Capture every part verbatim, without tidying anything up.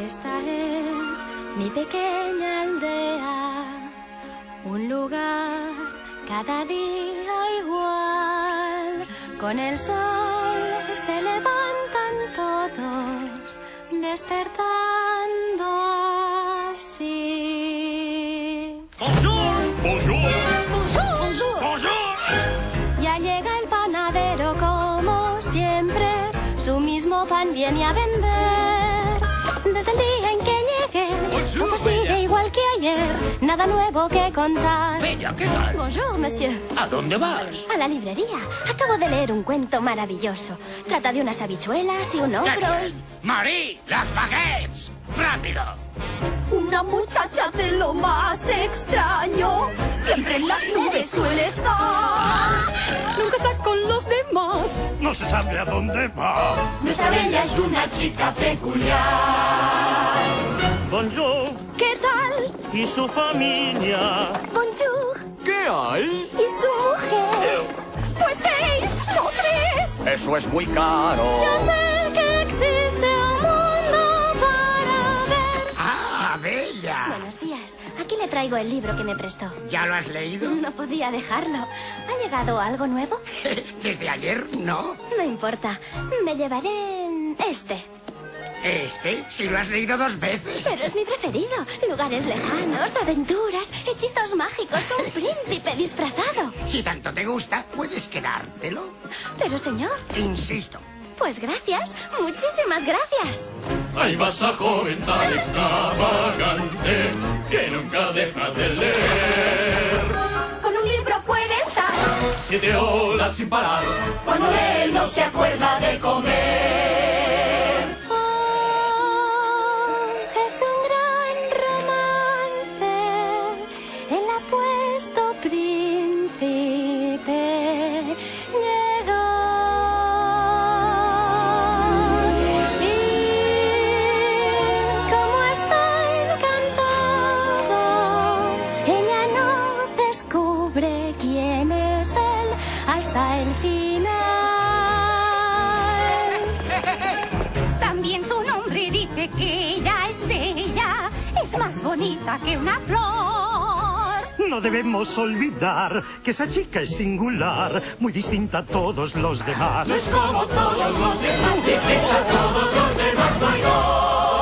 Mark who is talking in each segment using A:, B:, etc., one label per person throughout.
A: Esta es mi pequeña aldea, un lugar cada día igual. Con el sol se levantan todos, despertando así.
B: ¡Bonjour! ¡Bonjour!
A: ¡Bonjour! ¡Bonjour!
B: ¡Bonjour!
A: Ya llega el panadero como siempre, su mismo pan viene a vender. Desde el día en que llegué,
B: Bonjour,
A: todo sigue
B: Bella.
A: igual que ayer, nada nuevo que contar.
B: Bella, ¿qué tal?
A: Bonjour, monsieur.
B: ¿A dónde vas?
A: A la librería. Acabo de leer un cuento maravilloso. Trata de unas habichuelas y un
B: ¿Qué
A: ogro y...
B: bien? ¡Marie, las baguettes! ¡Rápido!
C: Una muchacha de lo más extraño, siempre en las nubes suele estar. Nunca está con los demás.
B: No se sabe a dónde va.
C: Nuestra Bella es una chica peculiar.
B: Bonjour.
C: ¿Qué tal?
B: ¿Y su familia?
C: Bonjour.
B: ¿Qué hay?
C: ¿Y su mujer? Pues seis, no tres.
B: Eso es muy caro.
A: Yo sé que existe un mundo para ver.
B: ¡Ah, Bella!
A: Buenos días. Aquí le traigo el libro que me prestó.
B: ¿Ya lo has leído?
A: No podía dejarlo. ¿Ha llegado algo nuevo?
B: ¿Desde ayer? No.
A: No importa. Me llevaré en este.
B: ¿Este? Si lo has leído dos veces.
A: Pero es mi preferido. Lugares lejanos, aventuras, hechizos mágicos, un príncipe disfrazado.
B: Si tanto te gusta, puedes quedártelo.
A: Pero señor,
B: Insisto.
A: pues gracias. Muchísimas gracias.
D: Ahí vas a joven tan extravagante que nunca deja de leer.
C: Con un libro puede estar.
D: Siete horas sin parar.
C: Cuando él no se acuerda de comer.
A: Oh, es un gran romance. El apuesto príncipe llegó. Y como está encantado, ella no descubre quién es él hasta el final.
E: También su nombre dice que ella es bella, es más bonita que una flor.
F: No debemos olvidar que esa chica es singular, muy distinta a todos los demás.
D: No es como todos los demás, distinta a todos los demás, no hay dos.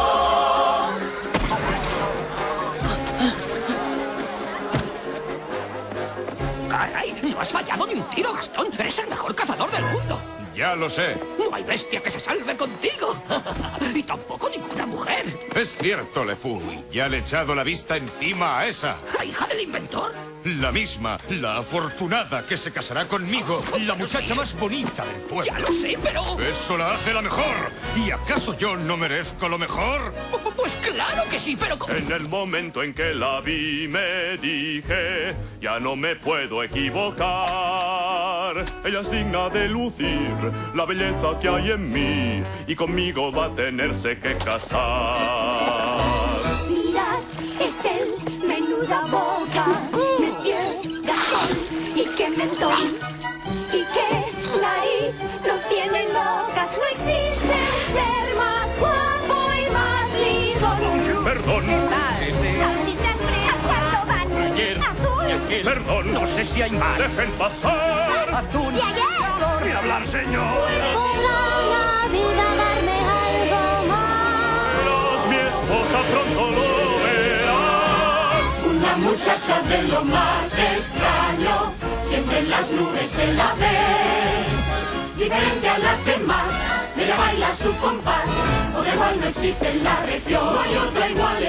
B: ¡Caray! No has fallado ni un tiro, Gastón. Eres el mejor cazador del mundo.
G: Ya lo sé.
B: No hay bestia que se salve contigo. Y tampoco ninguna mujer.
G: Es cierto, LeFou. Ya le he echado la vista encima a esa.
B: ¿La hija del inventor?
G: La misma, la afortunada que se casará conmigo. La muchacha más bonita del pueblo.
B: Ya lo sé, pero...
G: Eso la hace la mejor. ¿Y acaso yo no merezco lo mejor?
B: Pues claro que sí, pero... ¿cómo?
D: En el momento en que la vi me dije, ya no me puedo equivocar. Ella es digna de lucir la belleza que hay en mí y conmigo va a tenerse que casar.
C: Mirad, es él, menuda boca. Monsieur Gastón, y qué mentón, y qué nariz, nos tienen locas. No existe ser más guapo y más lindo.
D: Perdón.
E: Salchichas frías, ¿cuánto van?
D: Ayer.
E: Azul.
D: Y aquel.
F: Perdón, no sé si hay más.
D: Dejen pasar.
B: Atún.
E: Y ayer.
F: Voy a hablar, señor.
A: Podrá la vida darme algo más.
D: Verás, mi esposa pronto lo verás.
C: Una muchacha de lo más extraño, siempre en las nubes se la ve. Diferente a las demás, ella baila su compás, otra igual no existe en la región, no hay otra igual